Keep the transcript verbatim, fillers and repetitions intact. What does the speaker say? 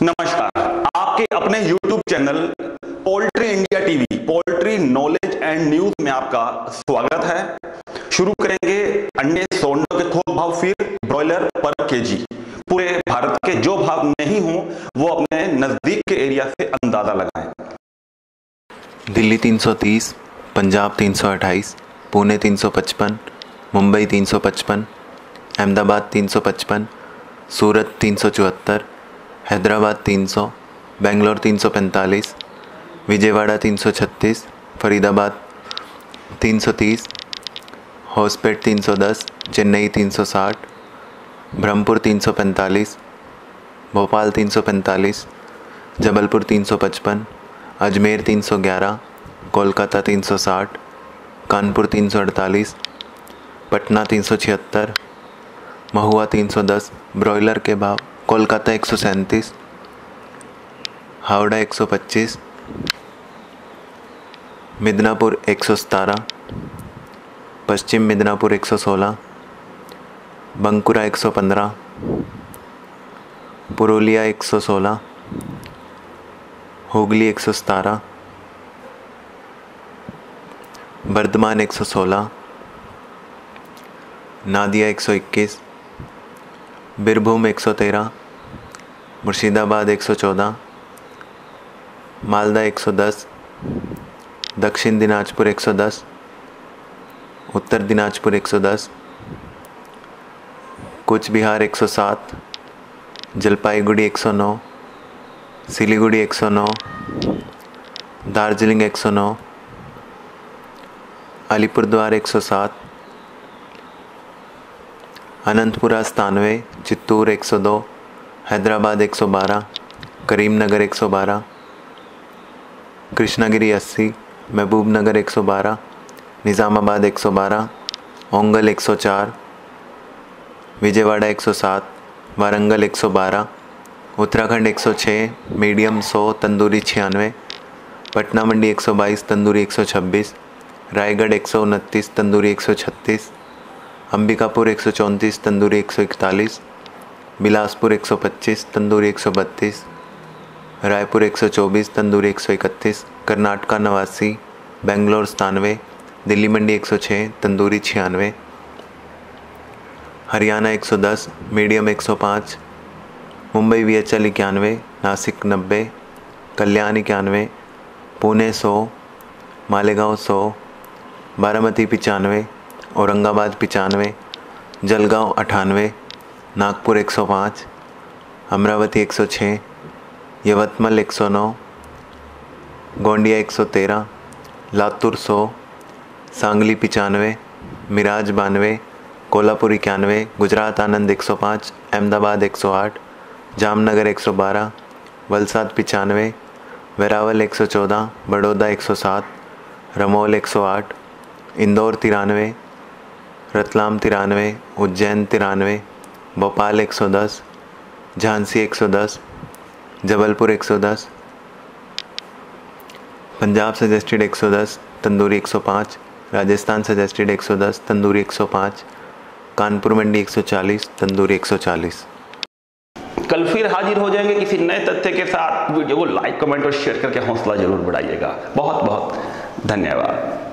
नमस्कार, आपके अपने YouTube channel poultry India TV poultry knowledge and news में आपका स्वागत है। शुरू करेंगे अंडे सोंडों के थोक भाव, फिर ब्रॉयलर पर केजी। पूरे भारत के जो भाव नहीं हो वो अपने नजदीक के एरिया से अंदाजा लगाएं। दिल्ली तीन सौ तीस, पंजाब तीन सौ अट्ठाईस, पुणे तीन सौ पचपन, मुंबई तीन सौ पचपन, अहमदाबाद तीन सौ पचपन, सूरत तीन सौ चौहत्तर, हैदराबाद तीन सौ, बेंगलोर तीन सौ पैंतालीस, विजयवाड़ा तीन सौ छत्तीस, फरीदाबाद तीन सौ तीस, होसपेट तीन सौ दस, चेन्नई तीन सौ साठ, ब्रह्मपुर तीन सौ पैंतालीस, भोपाल तीन सौ पैंतालीस, जबलपुर तीन सौ पचपन, अजमेर तीन सौ ग्यारह, कोलकाता तीन सौ साठ, कानपुर तीन सौ अड़तालीस, पटना तीन सौ छिहत्तर, महुआ तीन सौ दस। ब्रॉयलर के भाव: कोलकाता एक सौ सैंतीस, हावड़ा एक सौ पच्चीस, मिदनापुर एक सौ सतारह, पश्चिम मिदनापुर एक सौ सोलह, बंकुरा एक सौ पंद्रह, पुरुलिया एक सौ सोलह, हुगली एक सौ सतारह, बर्धमान एक सौ सोलह, नादिया एक सौ इक्कीस, बीरभूम एक सौ तेरह, मुर्शिदाबाद एक सौ चौदह, मालदा एक सौ दस, दक्षिण दिनाजपुर एक सौ दस, उत्तर दिनाजपुर एक सौ दस, कूच बिहार एक सौ सात, जलपाईगुड़ी एक सौ नौ, सिलीगुड़ी एक सौ नौ, दार्जिलिंग एक सौ नौ, अलीपुरद्वार एक सौ सात, अनंतपुरा सतानवे, चित्तूर एक सौ दो, हैदराबाद एक सौ बारह, करीमनगर एक सौ बारह, कृष्णागिरी अस्सी, महबूबनगर एक सौ बारह, निज़ामाबाद एक सौ बारह, ओंगल एक सौ चार, विजयवाड़ा एक सौ सात, वारंगल एक सौ बारह, उत्तराखंड एक सौ छः, मीडियम सौ, तंदूरी छियानवे, पटना मंडी एक सौ बाईस, तंदूरी एक सौ छब्बीस, रायगढ़ एक सौ उनतीस, तंदूरी एक सौ छत्तीस, अंबिकापुर एक सौ चौंतीस, तंदूरी एक सौ इकतालीस, बिलासपुर एक सौ पच्चीस, तंदूरी एक सौ बत्तीस, रायपुर एक सौ चौबीस, तंदूरी एक सौ इकतीस, कर्नाटका नवासी, बेंगलोर सतानवे, दिल्ली मंडी एक सौ छः, तंदूरी छियानवे, हरियाणा एक सौ दस, मीडियम एक सौ पाँच, मुंबई वी एच एल इक्यानवे, नासिक नब्बे, कल्याण इक्यानवे, पुणे सौ, मालेगांव सौ, बारामती पचानवे, औरंगाबाद पचानवे, जलगांव अठानवे, नागपुर एक सौ पाँच, अमरावती एक सौ छः, यवतमाल एक सौ नौ, गोंडिया एक सौ तेरह, लातूर सौ, सांगली पचानवे, मिराज बानवे, कोल्हापुर इक्यानवे, गुजरात आनंद एक सौ पाँच, अहमदाबाद एक सौ आठ, जामनगर एक सौ बारह, वलसाड पचानवे, वेरावल एक सौ चौदह, बड़ौदा एक सौ सात, रमोल एक सौ आठ, इंदौर तिरानवे, रतलाम तिरानवे, उज्जैन तिरानवे, भोपाल एक सौ दस, झांसी एक सौ दस, जबलपुर एक सौ दस, पंजाब सजेस्टेड एक सौ दस, तंदूरी एक सौ पाँच, राजस्थान सजेस्टेड एक सौ दस, तंदूरी एक सौ पाँच, कानपुर मंडी एक सौ चालीस, तंदूरी एक सौ चालीस। कल फिर हाजिर हो जाएंगे किसी नए तथ्य के साथ। वीडियो को लाइक, कमेंट और शेयर करके हौसला जरूर बढ़ाइएगा। बहुत बहुत धन्यवाद।